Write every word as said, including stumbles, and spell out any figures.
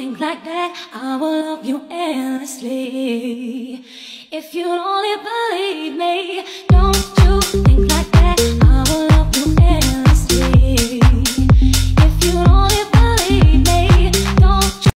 think like that, I will love you endlessly. If you only believe me, don't you think like